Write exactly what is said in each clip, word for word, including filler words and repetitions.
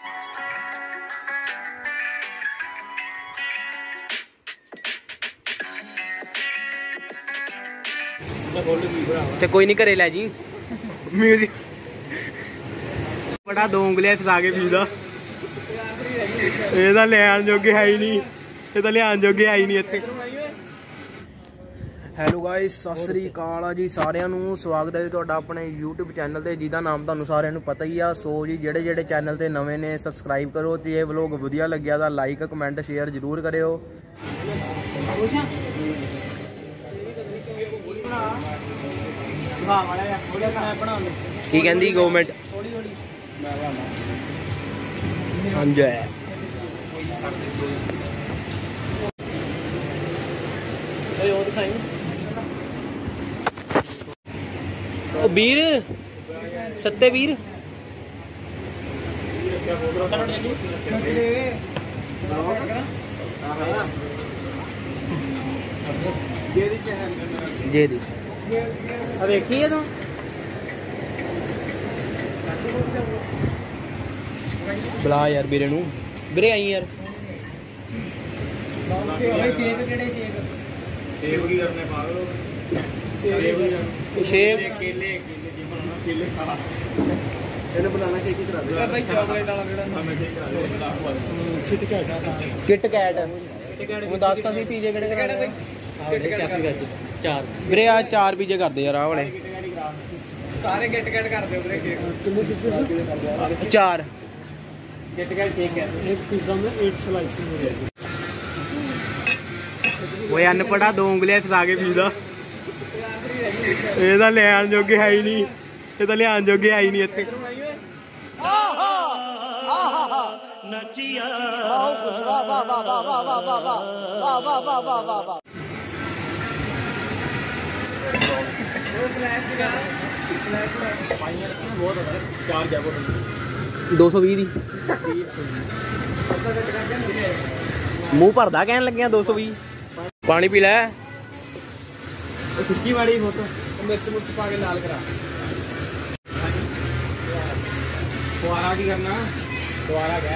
ते कोई नहीं घरे लै जी म्यूजिक बड़ा दो उंगलियां फसा के पीदा ਇਹਦਾ ਲੈਣ ਜੋਗੇ ਹੈ ਹੀ ਨਹੀਂ ਇਹ ਤਾਂ ਲਿਆਣ ਜੋਗੇ ਹੈ ਹੀ ਨਹੀਂ ਇੱਥੇ। ਹੈਲੋ ਗਾਇਸ, ਸਤਿ ਸ੍ਰੀ ਅਕਾਲ ਆ ਜੀ ਸਾਰਿਆਂ ਨੂੰ। ਸਵਾਗਤ ਹੈ ਜੀ ਤੁਹਾਡਾ ਆਪਣੇ YouTube ਚੈਨਲ ਤੇ, ਜਿਹਦਾ ਨਾਮ ਤੁਹਾਨੂੰ ਸਾਰਿਆਂ ਨੂੰ ਪਤਾ ਹੀ ਆ। ਸੋ ਜੀ ਜਿਹੜੇ ਜਿਹੜੇ ਚੈਨਲ ਤੇ ਨਵੇਂ ਨੇ ਸਬਸਕ੍ਰਾਈਬ ਕਰੋ, ਤੇ ਇਹ ਵਲੋਗ ਵਧੀਆ ਲੱਗਿਆ ਤਾਂ ਲਾਈਕ ਕਮੈਂਟ ਸ਼ੇਅਰ ਜ਼ਰੂਰ ਕਰਿਓ। ਕੀ ਕਹਿੰਦੀ ਗਵਰਨਮੈਂਟ? ਹਾਂਜੀ ਵੀਰ सत्ते वीर जे दी देखिए तो बुला यार वीरे नू। वीरे आई यार शेब केले केले खा ਇਹਨੂੰ ਬਣਾਣਾ ਸ਼ੇਕ ਹੀ ਕਰਾ ਦੇ ਭਾਈ। ਚਾਕਲੇਟ ਵਾਲਾ ਕਿਹੜਾ ਕਿਟ ਕੈਟ ਕਿਟ ਕੈਟ ਉਹ ਦੱਸਤਾ ਸੀ ਪੀਜੇ ਕਿਹੜੇ ਕਿਹੜੇ ਭਾਈ? ਕਿਟ ਕੈਟ ਚਾਰ ਵੀਰੇ ਆ ਚਾਰ ਪੀਜੇ ਕਰਦੇ ਯਾਰ ਆ ਵਾਲੇ ਸਾਰੇ ਕਿਟ ਕੈਟ ਕਰਦੇ ਵੀਰੇ। ਸ਼ੇਕ ਕਿੰਨੇ ਪੀਜੇ ਚਾਰ ਕਿਟ ਕੈਟ ਸ਼ੇਕ ਹੈ। ਇੱਕ ਪੀਜ਼ਾ में आठ स्लाइस हो रहा है। ਓਏ ਅਨਪੜਾ ਦੋ ਉਂਗਲੀਆਂ ਫਸਾ ਕੇ ਪੀਦਾ ਇਹਦਾ ਲੈਣ ਜੋਗੇ ਹੈ ਹੀ ਨਹੀਂ ਇਹ ਤਾਂ ਲਿਆਣ ਜੋਗੇ ਹੈ ਹੀ ਨਹੀਂ ਇੱਥੇ। दो सौ भी दी मुँह भरदा कहन लगे दो सौ भी। पानी पी लै सुच्ची वाली फोटो मिर्च मुर्च पा के लाल करा। दोबारा की करना दोबारा क्या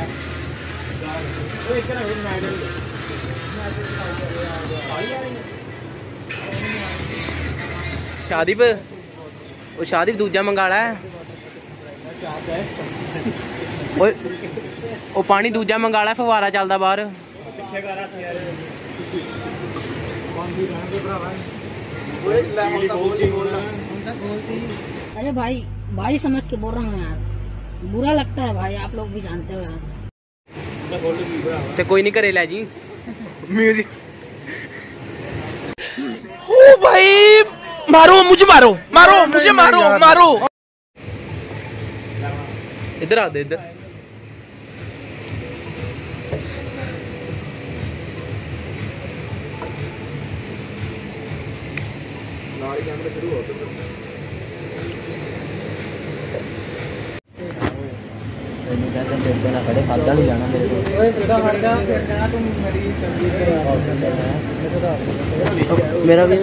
शादी पे वो शादी दूजा मंगा ला वो पानी दूजा मंगा ला फवारा चलता बाहर। अरे भाई भाई समझ के बोल रहा हूँ यार, बुरा लगता है भाई, आप लोग भी जानते हो यार। तो कोई नहीं करे लै जी म्यूजिक। ओ भाई मारो मुझे मारो मारो मुझे मारो मारो। इधर आ दे इधर। कैमरा शुरू हो खड़े खादा नहीं जाना मेरे को। मेरा भी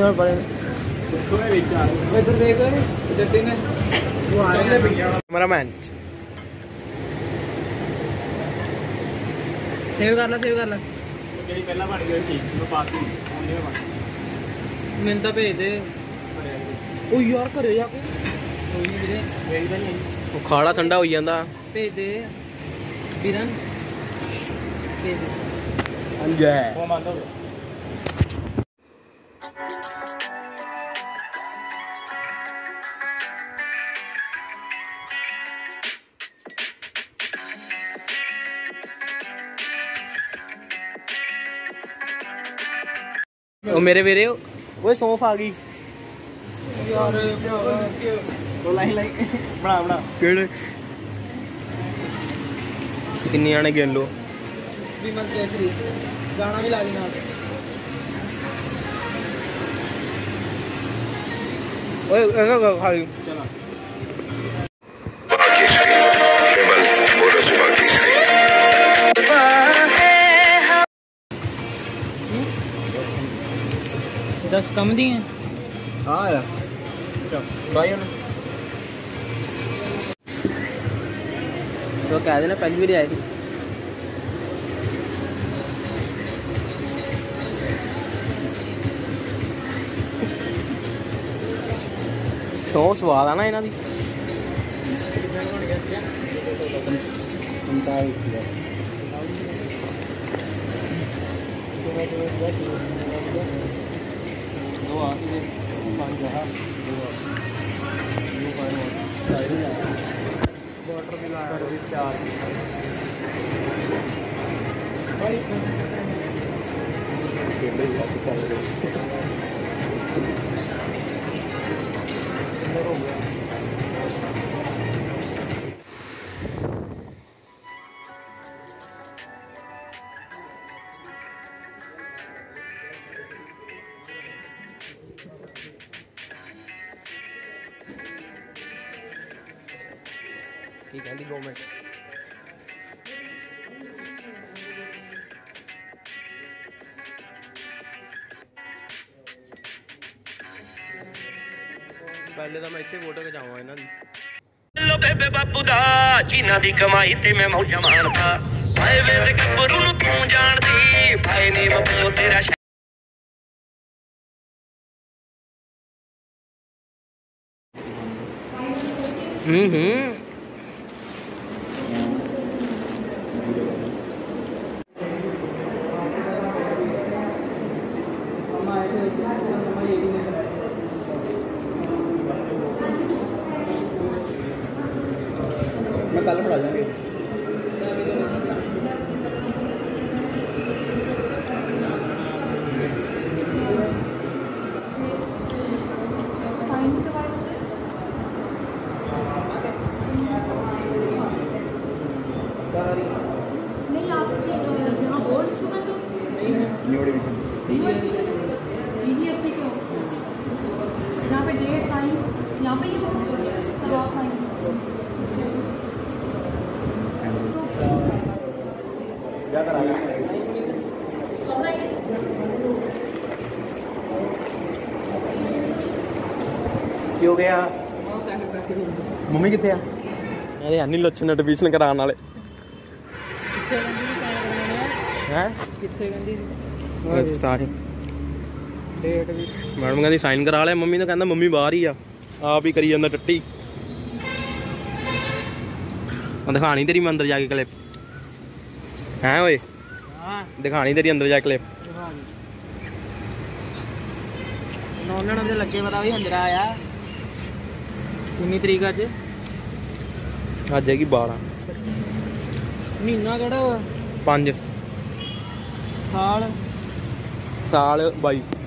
कैमरामैन सेव कर ला सेव कर ला पहला बन गया ठीक मैंने तो भेज दे ओ यार घरे जाके कोई नहीं वीरे मेरी तो नहीं वो खाड़ा ठंडा हो जांदा भेज दे वीरन भेज दे अंजा वो मान दो। ओ मेरे वीरे वो सौंफ आ गई यार लाई लाई बना बना केड़े किन्नी आने गिन लो विमल केसरी गाना भी ला ली नाल। ओए ऐसा खा ली चला केवल बोलो सुबह की सही दस कम दी हैं। हाँ यार भाई तो कह देना पहली बार आए थे। सौ स्वाद आ ना इन्हों की। की कहती गवर्नमेंट पहले तो मैं इतने फोटो खिचावा इन्हां दी। लो बेबे बापू दा चीना दी कमाई ते मैं मौजा मारदा भाई वे कबरू नु तू जानदी भाई ने मैं तेरा हम्म हम्म मैं कल पढ़ा जाऊंगी। नहीं आप यहाँ बोर्ड स्टूडेंट हो? नहीं है न्यू एडमिशन डीजीएससी क्यों? यहाँ पे डेट साइन यहाँ पे ही करवाओ साइन। क्या करा क्यों गया मम्मी कितने आ अरे अन्नी लच्छन एडमिशन कराने वाले हैं कितने गंदी स्टार्टिंग डेट भी मैडम कहती साइन करा ले मम्मी तो कहता मम्मी बाहर ही आ आप ही करी जांदा टट्टी दिखानी तेरी मैं अंदर जाके क्लिप हैं ओए दिखानी तेरी अंदर जाके क्लिप उन्होंने तो लगे पता भी अंदर आया कितनी तरीक अज अज है बारह महीना केड़ा पांच साल साल बाई